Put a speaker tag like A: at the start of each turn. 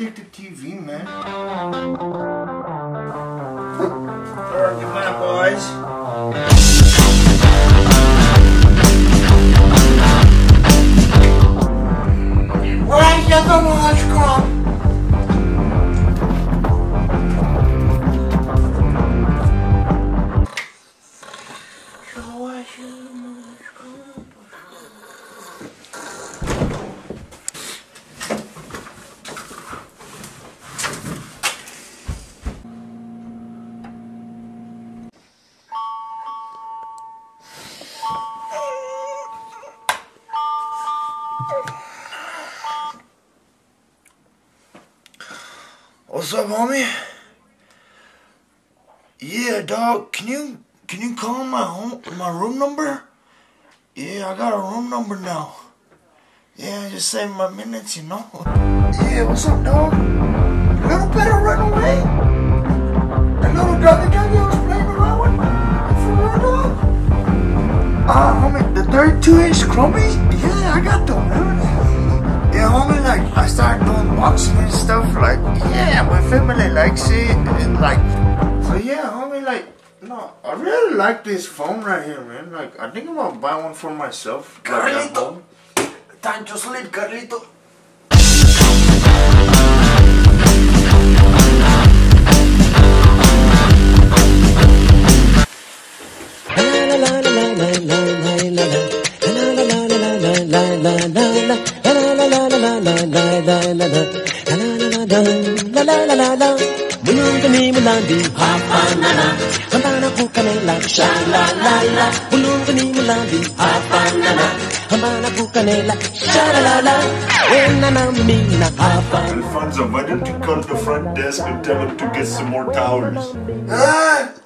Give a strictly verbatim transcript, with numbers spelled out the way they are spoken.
A: stick to T V, man. Alright, good night, boys. Why you so much, Crumb? What's up, homie? Yeah, dog. Can you can you call my home my room number? Yeah, I got a room number now. Yeah, just save my minutes, you know. Yeah, what's up, dog? A little better run away. A little doggy doggy I was playing around with. For real, dog. Ah, uh, homie, the thirty-two inch Chromie? Yeah, I got them, man. Yeah, homie, like, I started doing boxing and stuff, like, yeah, my family likes it, and like, so yeah, homie, like, no, I really like this phone right here, man. Like, I think I'm gonna buy one for myself.
B: Carlito! Time to sleep, Carlito!
C: La la la la la, bulungan ni mulandi, hapa na na, hamba na kukanela, sha la la la, bulungan ni mulandi, hapa na na, hamba na kukanela, sha la la la, when na na mi na hapa.
D: Alfonso, why don't you call the front desk and tell them to get some more towels?
A: Ah!